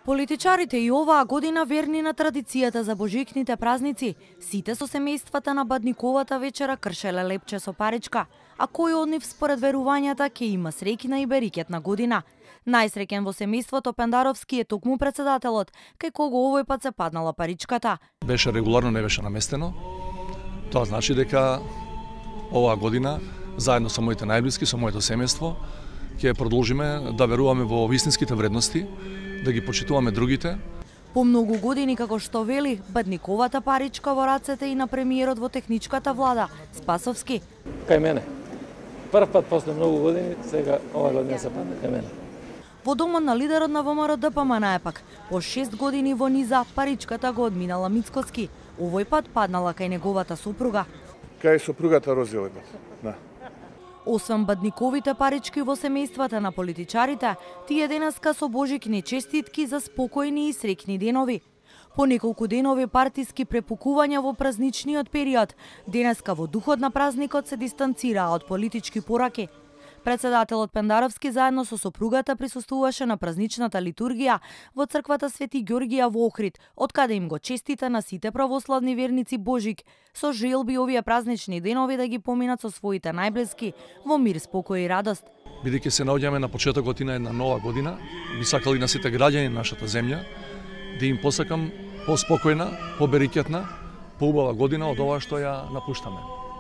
Политичарите и оваа година верни на традицијата за божикните празници, сите со семејствата на Бадниковата вечера кршеле лепче со паричка, а кој од нив според верувањата ќе има среќна и берикетна година. Најсреќен во семејството Пендаровски е токму председателот, кај кого овој пат се паднала паричката. Беше регуларно, не беше наместено. Тоа значи дека оваа година, заедно со моите најблиски, со моето семејство, ќе продолжиме да веруваме во вистинските вредности, да ги почитуваме другите. По многу години, како што вели, Бадниковата паричка во рацете и на премиерот во техничката влада, Спасовски. Кај мене. Прв пат после многу години, сега ова година се падна кај мене. Во домот на лидерот на ВМРО ДПМН пак, по 6 години во низа, паричката го одминала Мицкоски. Овој пат паднала кај неговата сопруга. Кај сопругата Рози овој пат, да. Освен Бадниковите парички во семејствата на политичарите, тие денеска со божикни честитки за спокојни и среќни денови. По неколку денови партиски препукувања во празничниот период, денеска во духот на празникот се дистанцираа од политички пораки. Председателот Пендаровски заедно со сопругата присуствуваше на празничната литургија во црквата Свети Ѓоргија во Охрид, од каде им го честита на сите православни верници Божик, со желби овие празнични денови да ги поминат со своите најблиски во мир, спокој и радост. Бидејќи се наоѓаме на почетокот и на една нова година, би сакали на сите граѓани на нашата земја да им посакам поспокојна, поберикетна, поубава година од ова што ја напуштаме.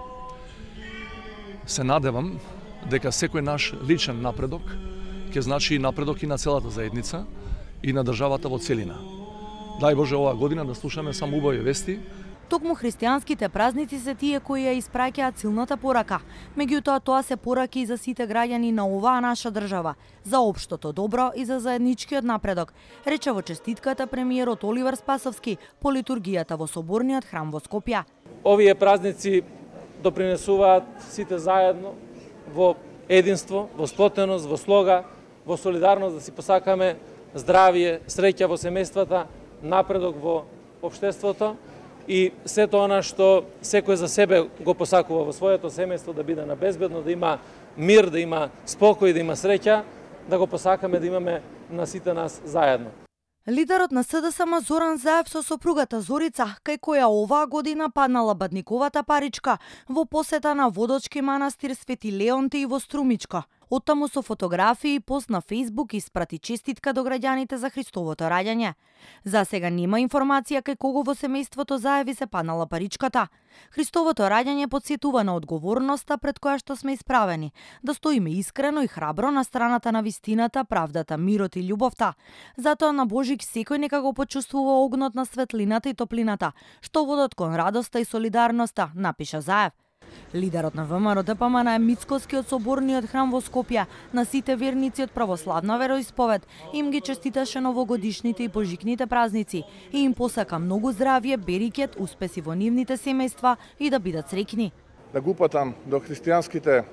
Се надевам дека секој наш личен напредок ќе значи напредок и на целата заедница и на државата во целина. Дај Боже оваа година да слушаме само убави вести. Токму христијанските празници се тие кои ја испраќаат силната порака. Меѓутоа тоа се пораки и за сите граѓани на оваа наша држава, за општото добро и за заедничкиот напредок, рече во честитката премиерот Оливер Спасовски по литургијата во соборниот храм во Скопје. Овие празници допринесуваат сите заедно во единство, во сплотеност, во слога, во солидарност, да си посакаме здравие, среќа во семејствата, напредок во општеството и сето она што секој за себе го посакува во своето семејство, да биде на безбедно, да има мир, да има спокој, да има среќа, да го посакаме да имаме на сите нас заедно. Лидерот на СДСМ Зоран Заев со сопругата Зорица, кај која оваа година паднала Бадниковата паричка во посета на Водочки манастир Свети Леонти и во Струмичка. Оттаму со фотографии и пост на Фејсбук испрати честитка до граѓаните за Христовото раѓање. За сега нема информација кај кого во семејството Заеви се паднала паричката. Христовото раѓање потсетува на одговорноста пред која што сме исправени, да стоиме искрено и храбро на страната на вистината, правдата, мирот и љубовта. Затоа на Божик секој нека го почувствува огнот на светлината и топлината, што водат кон радоста и солидарноста, напиша Заев. Лидерот на ВМРО ДПМН Мицкоски од соборниот храм во Скопје на сите верници од православна вероисповед им ги честиташе новогодишните и божикните празници и им посака многу здравје, берикет, успеси во нивните семејства и да бидат среќни. Да го упатам до христијанските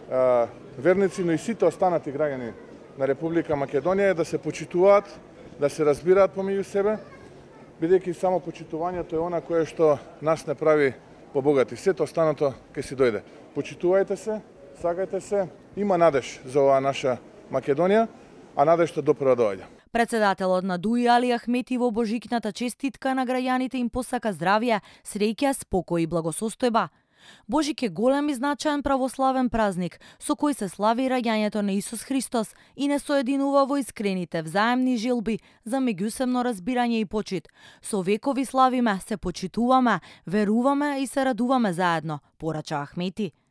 верници, но и сите останати граѓани на Република Македонија да се почитуваат, да се разбираат помеѓу себе, бидејќи само почитувањето е она кое што нас не прави побогати. Сето останато ќе си дојде. Почитувајте се, сакајте се, има надеж за оваа наша Македонија, а надежта допрва доаѓа. Председателот на ДУИ Али Ахмети во божикната честитка на граѓаните им посака здравје, среќа, спокој и благосостојба. Божик е голем и значаен православен празник, со кој се слави раѓањето на Исус Христос и не соединува во искрените взаемни желби за меѓусебно разбирање и почит. Со векови славиме, се почитуваме, веруваме и се радуваме заедно, порача Ахмети.